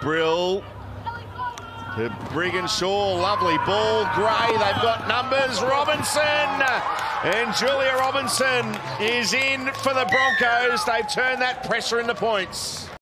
Brill to Brigginshaw, lovely ball. Gray, they've got numbers. Robinson, and Julia Robinson is in for the Broncos. They've turned that pressure into points.